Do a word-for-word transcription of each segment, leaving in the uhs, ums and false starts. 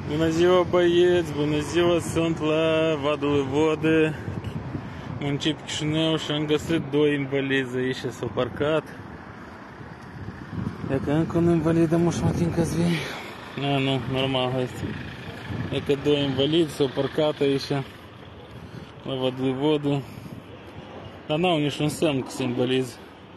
Bună ziua, băieți! Bună ziua! Sunt la Vadul Vode, municipiul Chișinău, și am găsit doi invalizi aici, s-au parcat. Dacă încă un invalid, am ușa tin că zi. Nu, nu, normal, hai să. Dacă doi invalizi s-au parcat aici, la Vadul Vode. Dar n-au niciun semn că sunt invalizi.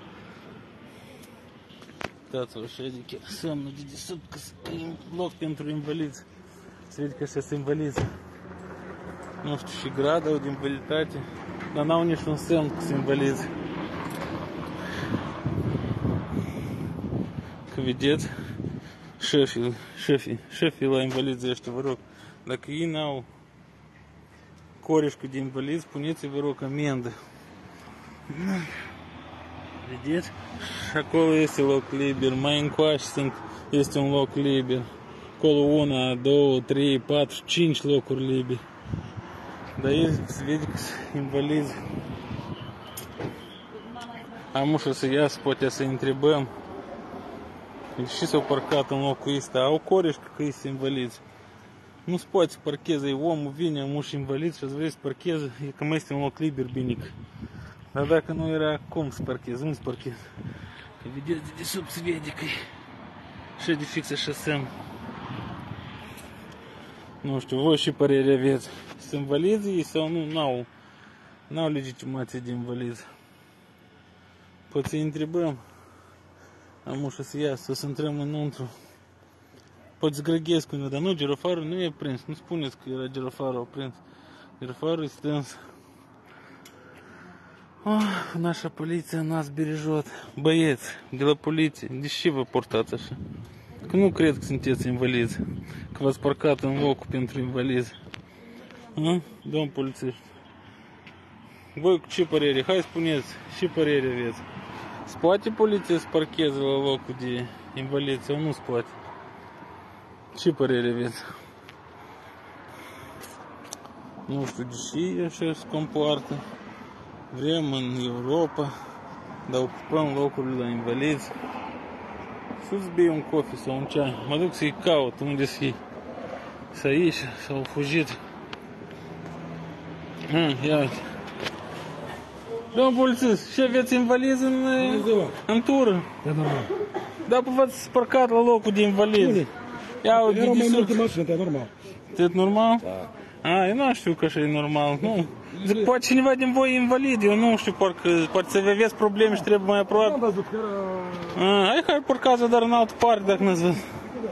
Uitați-vă așa, adică semnul de desubt că e loc pentru invalizi. Se vede că ăștia sunt invalizi. Nu știu și grad au de invaliditate, dar n-au niciun semn că sunt invalizi. Că vedeți, șefii, șefii, șefii la invalizi ăștia, vă rog, dacă ei n-au corișcă de invalizi, puneți-vă rog amendă. Vedeți? Și acolo este loc liber, mai încoace sunt, este un loc liber. Acolo una, două, trei, patru, cinci locuri libere. Dar ei se vede că sunt invalizi. Am ușa să iasă, poate să-i întrebăm. Și s-au parcat în locul ăsta. Au corișcă că sunt invalizi. Nu se poate să parcheze, omul vine, am ușa invalid și ați vrea să parcheze, e că mai este un loc liber binic. Dar dacă nu era, cum să parcheze? Unde să parcheze? Că vedeți, de desubt se vede că e așa de fix așa semn. Nu știu, voi și părere aveți. Sunt invalizi sau nu? N-au N-au legitimație de invalizi. Poate să-i întrebăm. Am ușa să iasă, să intrăm înăuntru. Poate să grăghesc cu noi, dar nu, girofarul nu e prins. Nu spuneți că era girofarul prins. Girofarul e stâns. Oh, наша poliția нас бережет. Băieți, de la poliție, de ce vă portați așa? Că nu cred că sunteți invalizi, că v-ați parcat în locul pentru invalizi. A? Domn polițist, voi cu ce părere? Hai spuneți, ce părere aveți? Se poate poliția să parcheze la locul de invalizi sau nu se poate? Ce părere aveți? Nu știu de ce așa se comportă. Vrem în Europa, dar ocupăm locurile la invalizi. Să-ți bei un cofe sau un ceai. Mă duc să-i caut unde să-i să aici, s-au fugit. Ah, ia uite. Domnul polițist, și aveți invalizi în, în tură? Da, normal. Da, pă v-ați parcat la locul de invalizi. Ia uite, erau mai multe mașini, e normal. E normal? Da. A, eu nu știu că așa e normal, nu. Poate cineva din voi e invalid, eu nu știu, parcă, poate să aveți probleme și trebuie mai aproape. Am văzut că era... A, hai că parcați-o dar în altă parte, dacă n-ați văzut.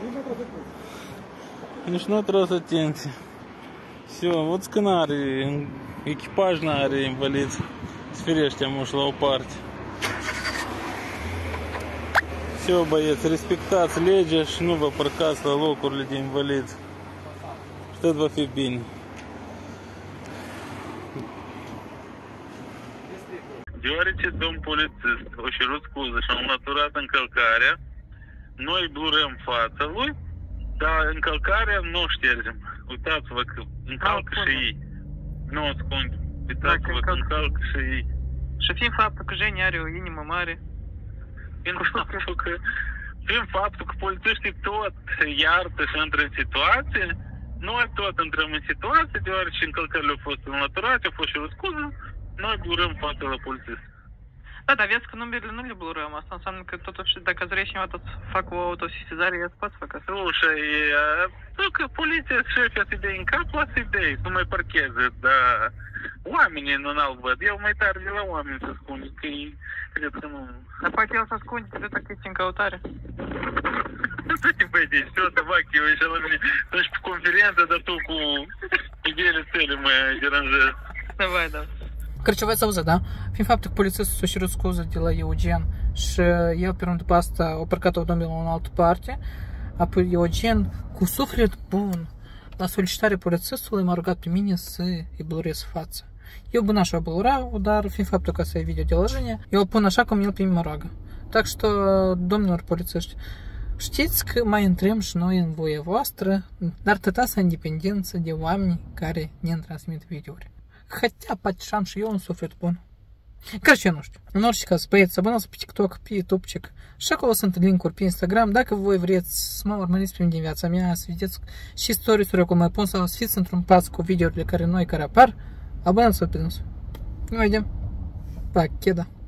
Nici nu trebuie să atenție. Все, вот că n-are, echipaj n-are invalizi. Sfirește muș la o parte. Все, băieți, respectați legea și nu vă parcați la locurile de invalizi. Și tot va fi bine. Deoarece domn polițist o cerut scuze și a înlăturat încălcarea, noi blurăm fața lui, dar încălcarea nu o ștergem. Uitați-vă că încalcă și ei. Nu ascund. Uitați-vă că încalcă și ei. Și fiind faptul că Женя are o inimă mare. Prin faptul că, prin faptul că polițiștii tot iartă și intră în situație, noi tot intrăm în situație, deoarece încălcările au fost înlăturate, au fost și o scuză, noi blurăm fața la polițist. Da, dar vezi că numerele nu le blurăm. Asta înseamnă că totuși, dacă îți vrei cineva să facă o autosesizare, ea îți poate să facă asta. Слушай, nu că poliția șefia să-i dea în cap, lasă-i dea, să mai parcheze, dar oamenii nu-l văd. Eu mai tare de la oameni să spun, că cred că nu... Dar poate el să ascunde, de dacă ești în căutare. Nu te băi, все, давай, eu ieși la mine, tu ești pe conferință, dar tu cu ideile tale mă deranjează. Давай, da. Короче, вы это да? Fiind faptul că polițistul s-a cerut scuze de la Eugen și el pe rândul asta a parcat automobilul în altă parte, apoi Eugen, cu suflet bun, la solicitarea polițistului m-a rugat pe mine să-i blurez fața. Eu bun așa blurau, dar fiind faptul că să e videodeложение, eu pun așa cum el pe mine mă roagă. Так что, domnilor polițiști, știți că mai intrăm și noi în voia voastră, dar tătați independență de oameni care ne transmit videouri. Хотя, poate și am și eu un suflet bun. Corect, eu nu știu. În orice caz, băieți, abonați pe TikTok, pe YouTube'cic și acolo sunt link-uri pe Instagram. Dacă voi vreți să mă urmăriți pe mine din viața mea, să vedeți și stories-uri cum mai pun sau să fiți într-un pas cu videourile care noi care apar, abonați-vă pe dânsul. Ne vedem. Pa, cheda.